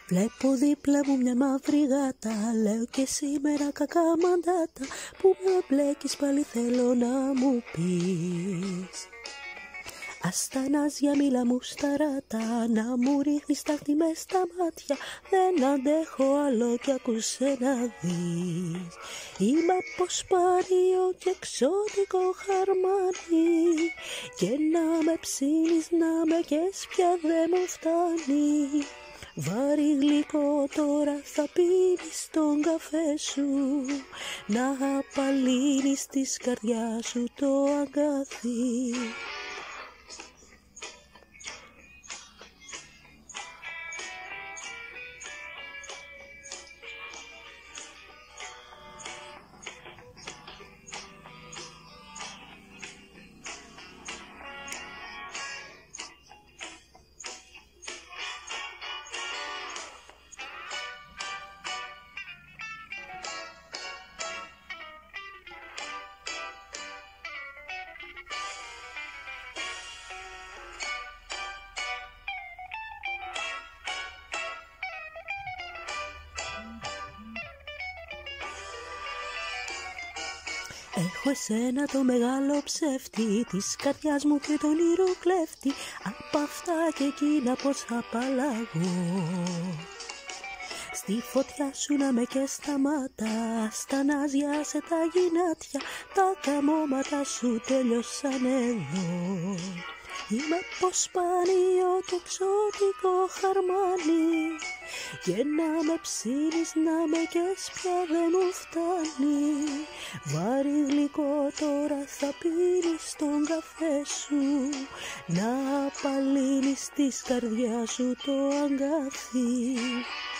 Βλέπω δίπλα μου μια μαύρη γάτα, λέω και σήμερα κακά μαντάτα, που με μπλέκεις πάλι θέλω να μου πεις. Αστανάζια μίλα μου σταράτα, να μου ρίχνεις τα αυτή μες στα μάτια, δεν αντέχω άλλο κι ακούσε να δεις. Είμαι από σπάνιο και εξώτικο χαρμάνι, και να με ψήνεις να με καίς πια δεν μου φτάνει. Βάρη γλυκό τώρα θα πίνεις τον καφέ σου, να απαλύνεις της καρδιάς σου το αγκάθι. Έχω εσένα το μεγάλο ψεύτη της καρδιάς μου και τον ήρω κλέφτη, απ' αυτά και εκείνα πως απαλλαγώ. Στη φωτιά σου να με και σταμάτα, στανάζια σε τα γυνάτια, τα καμώματα σου τελειώσαν εδώ. Είμαι από σπάνιο και εξώτικο χαρμάνι, και να με ψήνεις να με καίς πια δεν μου φτάνει. Βάρη γλυκό τώρα θα πίνεις τον καφέ σου, να απαλύνεις της καρδιάς σου το αγκάθι.